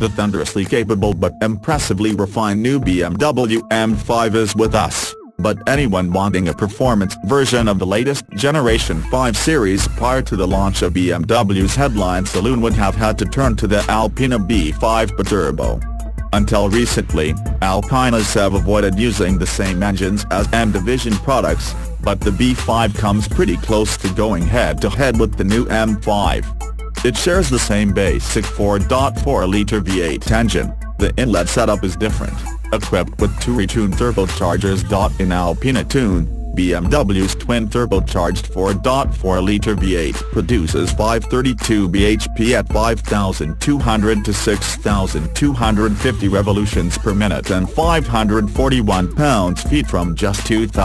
The thunderously capable but impressively refined new BMW M5 is with us, but anyone wanting a performance version of the latest Generation 5 series prior to the launch of BMW's headline saloon would have had to turn to the Alpina B5 Biturbo. Until recently, Alpinas have avoided using the same engines as M Division products, but the B5 comes pretty close to going head-to-head with the new M5. It shares the same basic 4.4-litre V8 engine. The inlet setup is different, equipped with two retuned turbochargers. In Alpina Tune, BMW's twin-turbocharged 4.4-litre V8 produces 532 bhp at 5,200 to 6,250 revolutions per minute and 541 pounds-feet from just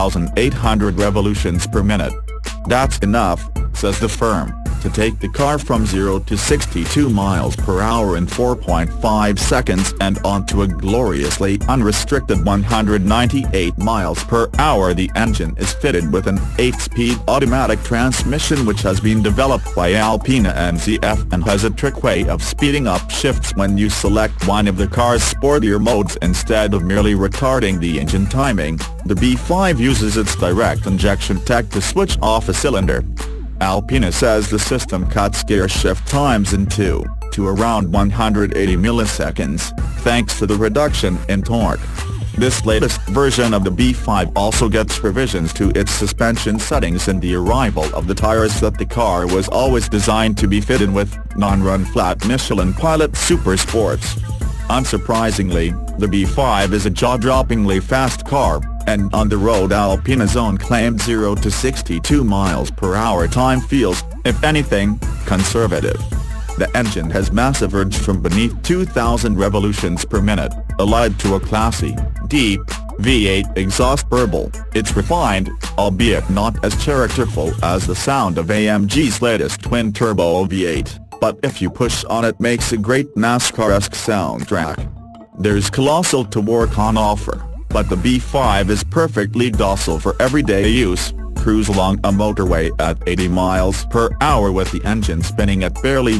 2,800 revolutions per minute. That's enough, says the firm, to take the car from 0 to 62 miles per hour in 4.5 seconds and onto a gloriously unrestricted 198 miles per hour. The engine is fitted with an 8-speed automatic transmission which has been developed by Alpina NZF and has a trick way of speeding up shifts when you select one of the car's sportier modes instead of merely retarding the engine timing. The B5 uses its direct injection tech to switch off a cylinder. Alpina says the system cuts gear shift times in two to around 180 milliseconds, thanks to the reduction in torque. This latest version of the B5 also gets revisions to its suspension settings and the arrival of the tires that the car was always designed to be fitted with, non-run flat Michelin Pilot Super Sports. Unsurprisingly, the B5 is a jaw-droppingly fast car, and on the road Alpina's own claimed 0 to 62 miles per hour time feels, if anything, conservative. The engine has massive urge from beneath 2,000 revolutions per minute, allied to a classy, deep, V8 exhaust burble. It's refined, albeit not as characterful as the sound of AMG's latest twin-turbo V8, but if you push on it makes a great NASCAR-esque soundtrack. There's colossal torque on offer, but the B5 is perfectly docile for everyday use. Cruise along a motorway at 80 miles per hour with the engine spinning at barely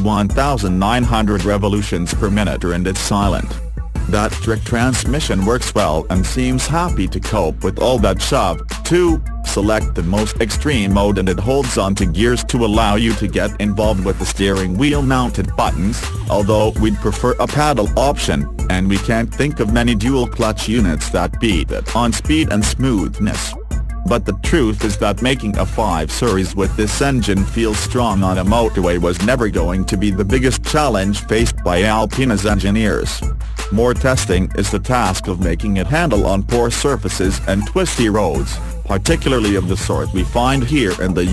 1,900 revolutions per minute and it's silent. That trick transmission works well and seems happy to cope with all that shove, too. Select the most extreme mode and it holds onto gears to allow you to get involved with the steering wheel mounted buttons, although we'd prefer a paddle option, and we can't think of many dual clutch units that beat it on speed and smoothness. But the truth is that making a 5 Series with this engine feel strong on a motorway was never going to be the biggest challenge faced by Alpina's engineers. More testing is the task of making it handle on poor surfaces and twisty roads, particularly of the sort we find here in the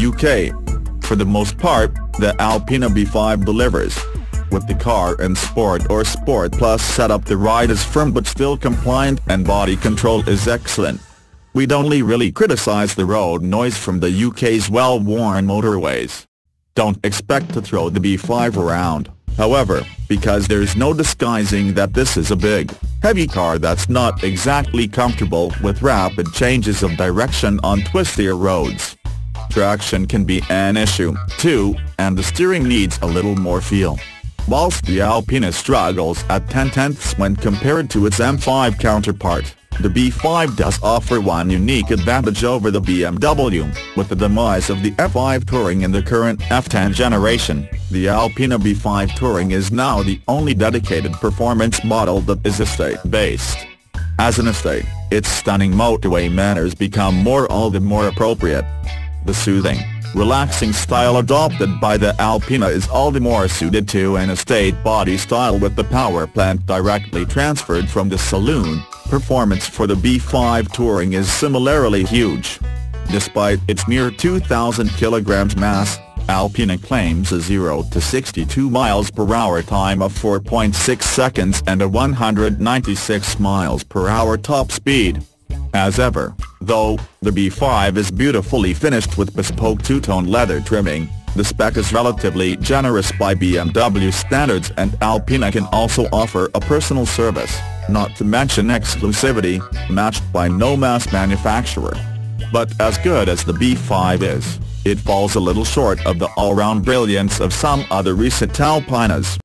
UK. For the most part, the Alpina B5 delivers. With the car in Sport or Sport Plus setup, the ride is firm but still compliant and body control is excellent. We'd only really criticize the road noise from the UK's well-worn motorways. Don't expect to throw the B5 around, however, because there's no disguising that this is a big, heavy car that's not exactly comfortable with rapid changes of direction on twistier roads. Traction can be an issue, too, and the steering needs a little more feel. Whilst the Alpina struggles at 10/10ths when compared to its M5 counterpart, the B5 does offer one unique advantage over the BMW. With the demise of the F5 Touring in the current F10 generation, the Alpina B5 Touring is now the only dedicated performance model that is estate-based. As an estate, its stunning motorway manners become all the more appropriate. The soothing, relaxing style adopted by the Alpina is all the more suited to an estate body style, with the power plant directly transferred from the saloon. Performance for the B5 Touring is similarly huge. Despite its mere 2,000 kilograms mass, Alpina claims a 0 to 62 miles per hour time of 4.6 seconds and a 196 miles per hour top speed. As ever, though, the B5 is beautifully finished with bespoke two-tone leather trimming. The spec is relatively generous by BMW standards, and Alpina can also offer a personal service, not to mention exclusivity, matched by no mass manufacturer. But as good as the B5 is, it falls a little short of the all-round brilliance of some other recent Alpinas.